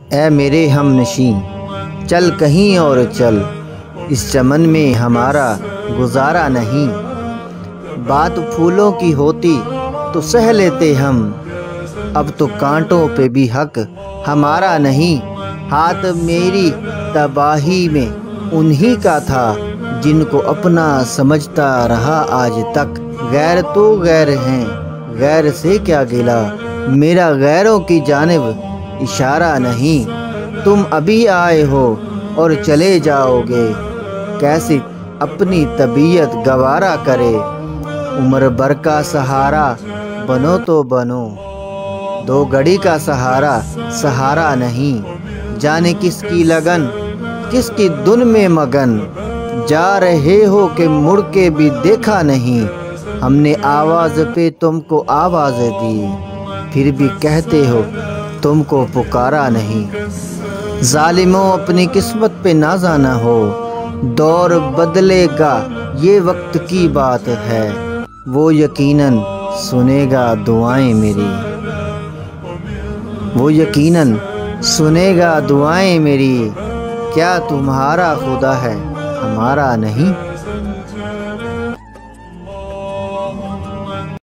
اے میرے ہم نشیں چل کہیں اور چل، اس چمن میں ہمارا گزارا نہیں۔ بات پھولوں کی ہوتی تو سہ لیتے ہم، اب تو کانٹوں پہ بھی حق ہمارا نہیں۔ ہاتھ میری تباہی میں انہی کا تھا جن کو اپنا سمجھتا رہا آج تک۔ غیر تو غیر ہیں، غیر سے کیا گلہ، میرا غیروں کی جانب اشارہ نہیں۔ تم ابھی آئے ہو اور چلے جاؤ گے، کیسے اپنی طبیعت گوارا کرے۔ عمر بھر کا سہارا بنو تو بنو، دو گھڑی کا سہارا سہارا نہیں۔ جانے کس کی لگن کس کی دھن میں مگن، جا رہے ہو کہ مڑ کے بھی دیکھا نہیں۔ ہم نے آواز پہ تم کو آواز دی، پھر بھی کہتے ہو تم کو پکارا نہیں۔ ظالموں اپنی قسمت پہ نازا نہ ہو، دور بدلے گا یہ وقت کی بات ہے، وہ یقیناً سنے گا دعائیں میری، وہ یقیناً سنے گا دعائیں میری۔ کیا تمہارا خدا ہے ہمارا نہیں؟